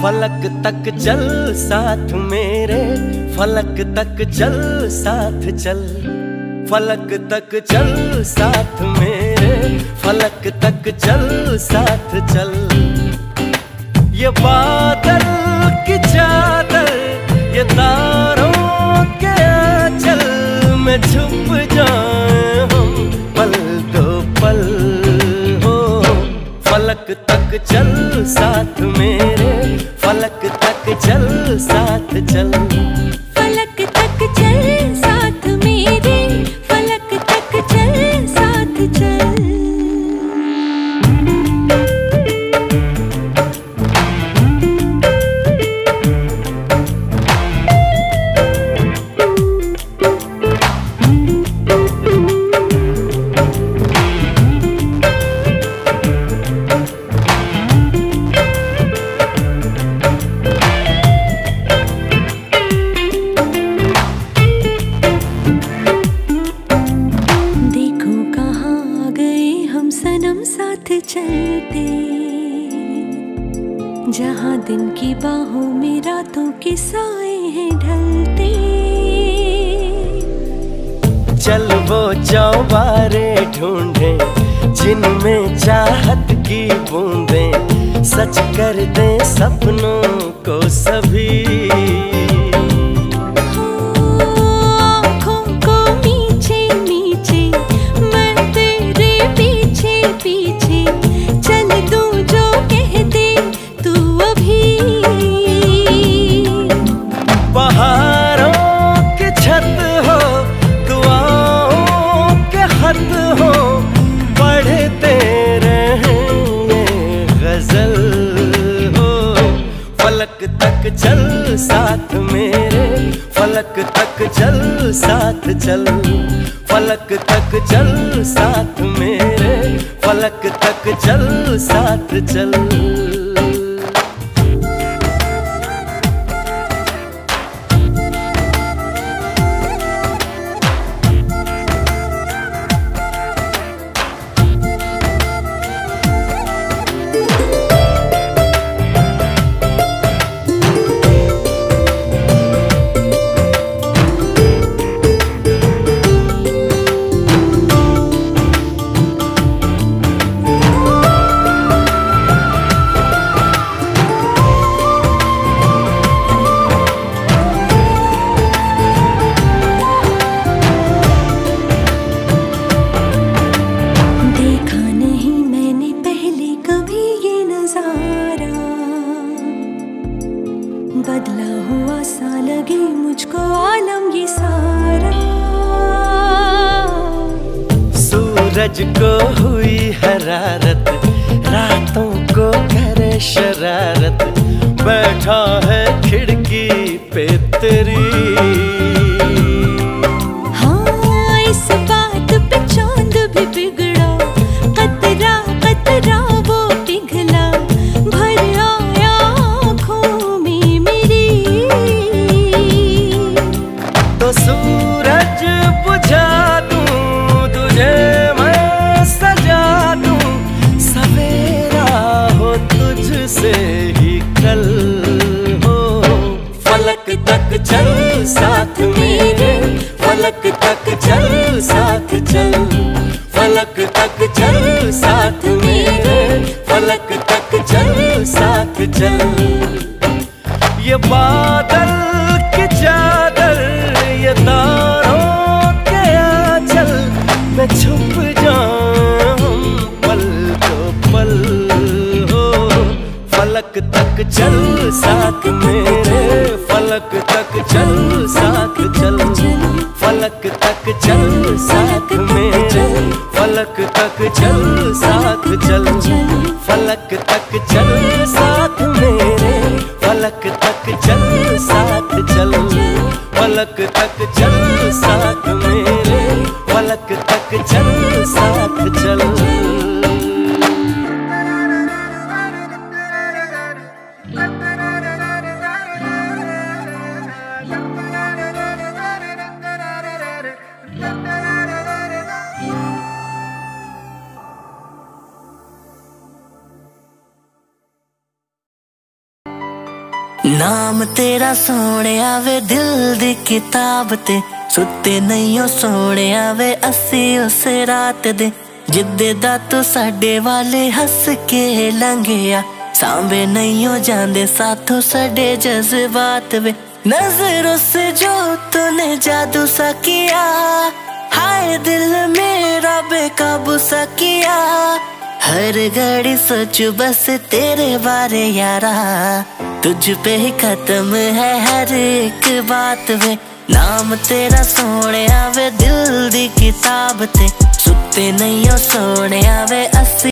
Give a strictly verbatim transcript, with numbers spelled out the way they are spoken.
फलक तक चल साथ मेरे, फलक तक चल साथ चल, फलक तक चल साथ मेरे, फलक तक चल साथ चल। ये बादल की चादर, ये तारों के आंचल में छुप जाए हम पल दो पल हो। फलक तक चल साथ मेरे, फलक तक चल साथ चल, फलक तक चल साथ मेरे, फलक तक चल साथ चल। चलते जहाँ दिन की बाहों में रातों के साए हैं ढलते। चल वो चौबारे ढूंढे जिनमें चाहत की बूंदें सच कर दे सपनों को सभी। हो पढ़ते रहें ये गजल हो। फलक तक चल साथ मेरे, फलक तक चल साथ चल, फलक तक चल साथ मेरे, फलक तक चल साथ चल। बदला हुआ सा लगे मुझको आलम ये सारा। सूरज को हुई हरारत, रातों को करे शरारत, बैठा है खिड़की पे तेरी। हाँ इस बात पे चांद भी बिगड़ा, कतरा कतरा वो पिघला, भर आया आँखों में मेरी। तो सूरज बुझा दूं तुझे मैं सजा दूं, सवेरा हो तुझसे ही कल हो। फलक तक चल साथ मेरे, फलक तक चल साथ चल, फलक तक चल साथ मेरे, फलक तक चल साथ चल। ये बादल की चादर, ये तारों के आंचल में छुप जाऊं पल दो पल हो। फलक तक चल साथ मेरे, फलक तक चल साथ चल, फलक तक चल साथ मेरे, फलक तक चल साथ चल, फलक तक चल साथ मेरे, फलक तक चल साथ चल, फलक तक चल साथ मेरे, फलक तक चल साथ चल। नाम तेरा सोने आवे दिल दी किताब ते, सुते नहीं हो सोने आवे असी उस रात दे, जिद्दे दा तू साडे वाले हंस के लंघिया, सांबे नहीं हो जांदे साथों साडे जज्बात वे, नजरों से जो तूने जादू सा किया, हाय दिल मेरा बेकाबू सा किया, हर घड़ी सोचू बस तेरे बारे यारा, तुझ पे ही खत्म है हर एक बात वे, नाम तेरा सोने आवे दिल दी किताब ते, सुते नहीं हो सोने आवे असी